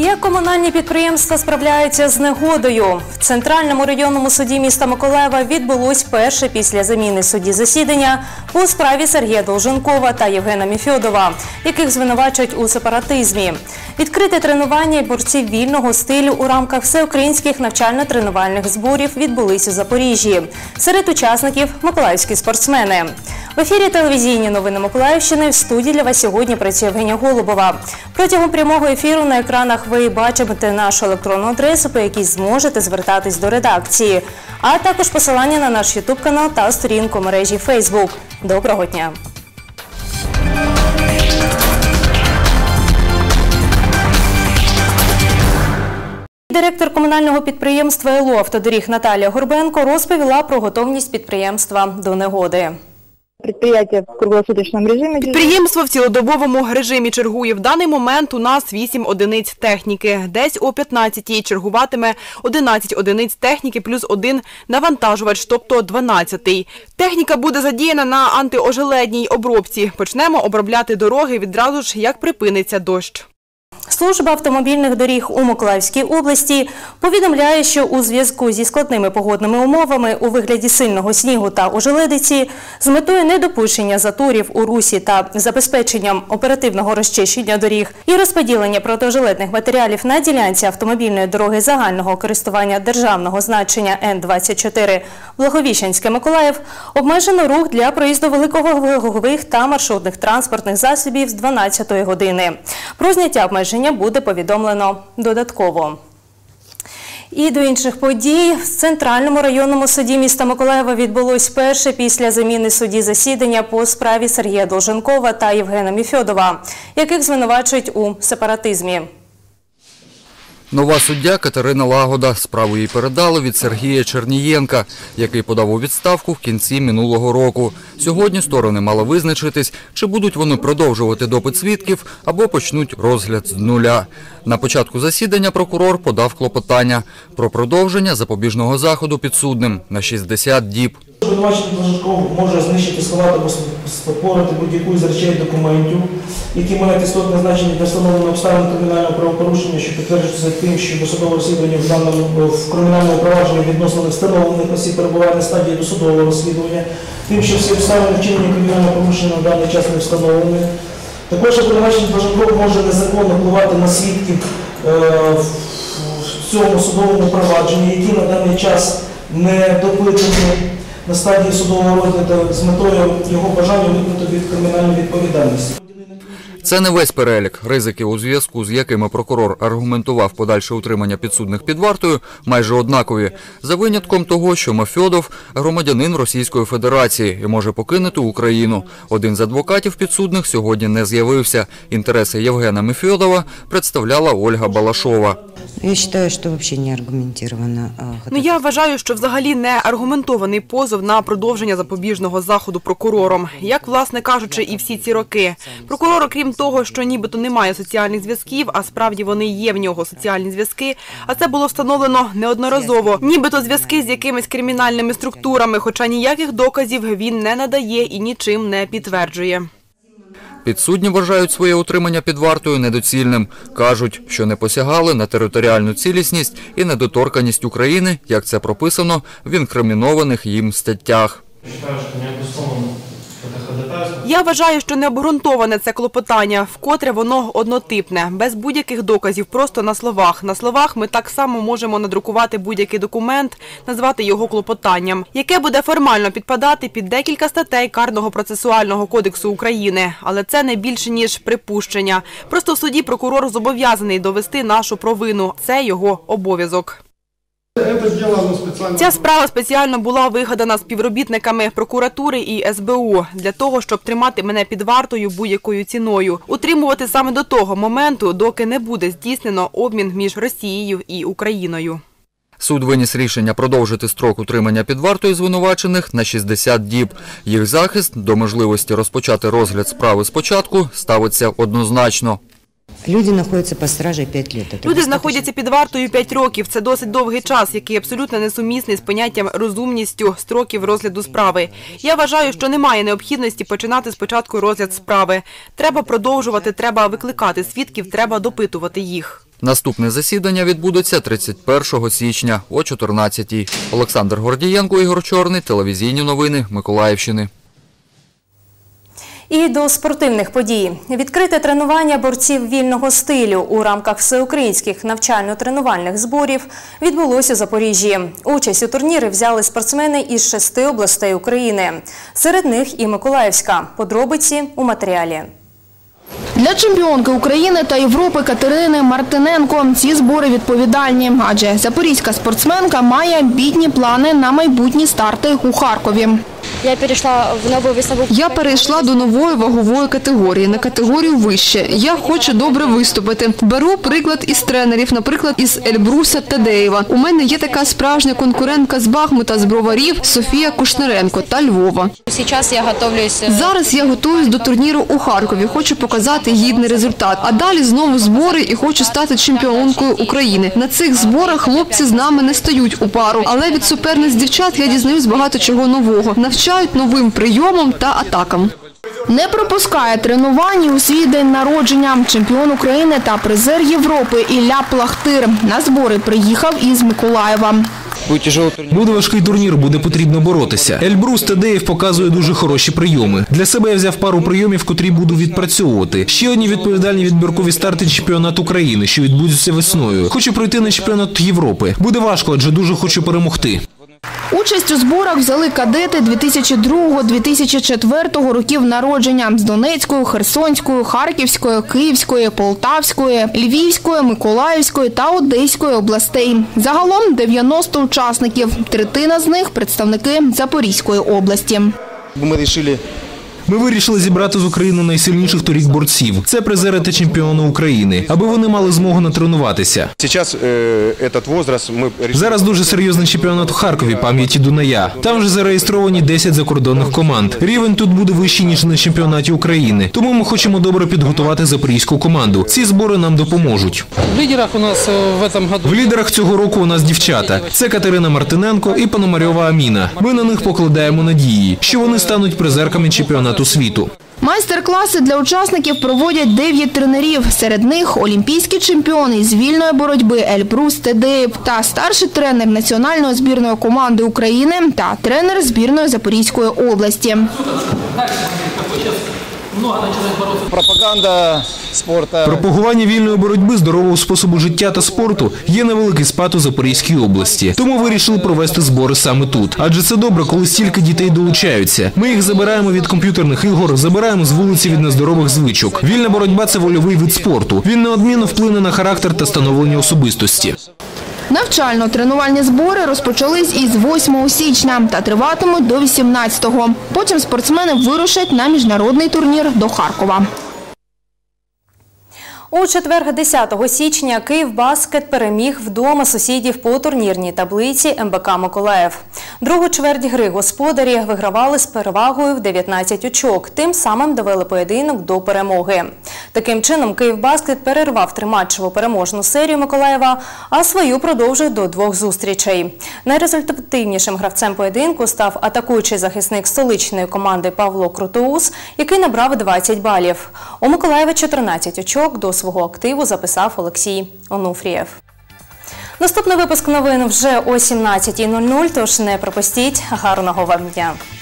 Як комунальні підприємства справляються з негодою? В Центральному районному суді міста Миколаєва відбулось перше після заміни судді засідання по справі Сергія Долженкова та Євгена Мефьодова, яких звинувачують у сепаратизмі. Відкрите тренування борців вільного стилю у рамках всеукраїнських навчально-тренувальних зборів відбулись у Запоріжжі. Серед учасників – миколаївські спортсмени. В ефірі телевізійні новини Миколаївщини. В студії для вас сьогодні працює Євгенія Голубова. Протягом прямого ефіру на екранах ви бачите нашу електронну адресу, по якій зможете звертатись до редакції, а також посилання на наш ютуб-канал та сторінку мережі Фейсбук. Доброго дня! Директор комунального підприємства ЕЛО «Автодоріг» Наталія Горбенко розповіла про готовність підприємства до негоди. Підприємство в цілодобовому режимі чергує. В даний момент у нас 8 одиниць техніки. Десь о 15-й чергуватиме 11 одиниць техніки плюс 1 навантажувач, тобто 12-й. Техніка буде задіяна на антиожеледній обробці. Почнемо обробляти дороги відразу ж, як припиниться дощ. Служба автомобільних доріг у Миколаївській області повідомляє, що у зв'язку зі складними погодними умовами у вигляді сильного снігу та ожеледиці з метою недопущення заторів у русі та забезпеченням оперативного розчищення доріг і розподілення протиожеледних матеріалів на ділянці автомобільної дороги загального користування державного значення Н-24 Благовіщенське-Миколаїв обмежено рух для проїзду великовагових та маршрутних транспортних засобів з 12-ї години. Про зняття обмеження буде повідомлено додатково. І до інших подій. В Центральному районному суді міста Миколаєва відбулось перше після заміни судді засідання по справі Сергія Долженкова та Євгена Мефьодова, яких звинувачують у сепаратизмі. Нова суддя Катерина Лагода. Справу їй передали від Сергія Чернієнка, який подав у відставку в кінці минулого року. Сьогодні сторони мали визначитись, чи будуть вони продовжувати допит свідків або почнуть розгляд з нуля. На початку засідання прокурор подав клопотання про продовження запобіжного заходу підсудним на 60 діб. Обвинувачений Долженков може знищити, сховати або спотворити будь-яку з речей документів, які мають істотне значення для встановлення обставин кримінального правопорушення, що підтверджується тим, що досудове розслідування в кримінальному провадженні відносно невстановлених осіб перебуває на стадії досудового розслідування, тим, що всі обставини вчинення кримінального порушення на даний час не встановлені. Також обвинувачений Долженков може незаконно впливати на свідків в цьому судовому провадженні, які на даний час не допитані на стадії судового розгляду з метою його бажання уникнути від кримінальної відповідальності. Це не весь перелік. Ризики, у зв'язку з якими прокурор аргументував подальше утримання підсудних під вартою, майже однакові. За винятком того, що Мефьодов – громадянин Російської Федерації і може покинути Україну. Один з адвокатів підсудних сьогодні не з'явився. Інтереси Євгена Мефьодова представляла Ольга Балашова. Я вважаю, що взагалі не аргументований позов на продовження запобіжного заходу прокурором. Як, власне кажучи, і всі ці роки. Прокурор, окрім того, що нібито немає соціальних зв'язків, а справді вони є в нього соціальні зв'язки, а це було встановлено неодноразово. Нібито зв'язки з якимись кримінальними структурами, хоча ніяких доказів він не надає і нічим не підтверджує. Підсудні вважають своє утримання під вартою недоцільним. Кажуть, що не посягали на територіальну цілісність і недоторканність України, як це прописано в інкримінованих їм статтях. Я вважаю, що необґрунтоване це клопотання, вкотре воно однотипне, без будь-яких доказів, просто на словах. На словах ми так само можемо надрукувати будь-який документ, назвати його клопотанням, яке буде формально підпадати під декілька статей Карного процесуального кодексу України. Але це не більше, ніж припущення. Просто в суді прокурор зобов'язаний довести нашу провину. Це його обов'язок. Ця справа спеціально була вигадана співробітниками прокуратури і СБУ для того, щоб тримати мене під вартою будь-якою ціною. Утримувати саме до того моменту, доки не буде здійснено обмін між Росією і Україною. Суд виніс рішення продовжити строк утримання під вартою звинувачених на 60 діб. Їх захист до можливості розпочати розгляд справи спочатку ставиться однозначно. Люди знаходяться під стражею 5 років. Люди знаходяться під вартою 5 років. Це досить довгий час, який абсолютно несумісний з поняттям розумністю строків розгляду справи. Я вважаю, що немає необхідності починати спочатку розгляд справи. Треба продовжувати, треба викликати свідків, треба допитувати їх. Наступне засідання відбудеться 31 січня о 14-й. Олександр Гордієнко, Ігор Чорний, телевізійні новини Миколаївщини. І до спортивних подій. Відкрите тренування борців вільного стилю у рамках всеукраїнських навчально-тренувальних зборів відбулося у Запоріжжі. Участь у турнірі взяли спортсмени із 6 областей України. Серед них і Миколаївська. Подробиці у матеріалі. Для чемпіонки України та Європи Катерини Мартиненко ці збори відповідальні, адже запорізька спортсменка має амбітні плани на майбутні старти у Харкові. Я перейшла до нової вагової категорії, на категорію вище. Я хочу добре виступити. Беру приклад із тренерів, наприклад, із Ельбруса Тадеєва. У мене є така справжня конкурентка з Бахмута, з Броварів, Софія Кушнеренко та Львова. Зараз я готуюсь до турніру у Харкові, хочу показати гідний результат. А далі знову збори і хочу стати чемпіонкою України. На цих зборах хлопці з нами не стають у пару, але від суперниць дівчат я дізнаюсь багато чого нового. Навчають новим прийомам та атакам. Не пропускає тренувань у свій день народження. Чемпіон України та призер Європи Ілля Плахтир на збори приїхав із Миколаєва. Буде важкий турнір, буде потрібно боротися. Ельбрус Тадеєв показує дуже хороші прийоми. Для себе я взяв пару прийомів, котрі буду відпрацьовувати. Ще одні відповідальні відбіркові старти чемпіонату України, що відбудуться весною. Хочу пройти на чемпіонат Європи. Буде важко, адже дуже хочу перемогти. Участь у зборах взяли кадети 2002-2004 років народження з Донецької, Херсонської, Харківської, Київської, Полтавської, Львівської, Миколаївської та Одеської областей. Загалом 90 учасників. Третина з них – представники Запорізької області. Ми вирішили зібрати з України найсильніших торік борців. Це призери та чемпіони України, аби вони мали змогу натренуватися. Зараз дуже серйозний чемпіонат у Харкові пам'яті Дуная. Там вже зареєстровані 10 закордонних команд. Рівень тут буде вищий, ніж на чемпіонаті України. Тому ми хочемо добре підготувати запорізьку команду. Ці збори нам допоможуть. В лідерах цього року у нас дівчата. Це Катерина Мартиненко і Пономарьова Аміна. Ми на них покладаємо надії, що вони стануть призерками чемпіонату світу. Майстер-класи для учасників проводять 9 тренерів. Серед них олімпійські чемпіони з вільної боротьби Ельбрус Тадеєв та старший тренер національної збірної команди України та тренер збірної Запорізької області. Пропагування вільної боротьби, здорового способу життя та спорту є невеликий спад у Запорізькій області. Тому вирішили провести збори саме тут. Адже це добре, коли стільки дітей долучаються. Ми їх забираємо від комп'ютерних ігор, забираємо з вулиці від нездорових звичок. Вільна боротьба – це вольовий вид спорту. Він неодмінно вплине на характер та становлення особистості. Навчально-тренувальні збори розпочались із 8 січня та триватимуть до 18-го. Потім спортсмени вирушать на міжнародний турнір до Харкова. У четвер 10 січня «Київбаскет» переміг вдома сусідів по турнірній таблиці МБК «Миколаїв». Другу чверть гри господарі вигравали з перевагою в 19 очок, тим самим довели поєдинок до перемоги. Таким чином «Київбаскет» перервав триматчеву переможну серію Миколаєва, а свою продовжив до 2 зустрічей. Найрезультативнішим гравцем поєдинку став атакуючий захисник столичної команди Павло Крутоус, який набрав 20 балів. У Миколаєва 14 очок до свого активу записав Олексій Онуфрієв. Наступний випуск новин вже о 17:00, тож не пропустіть. Гарного вам дня!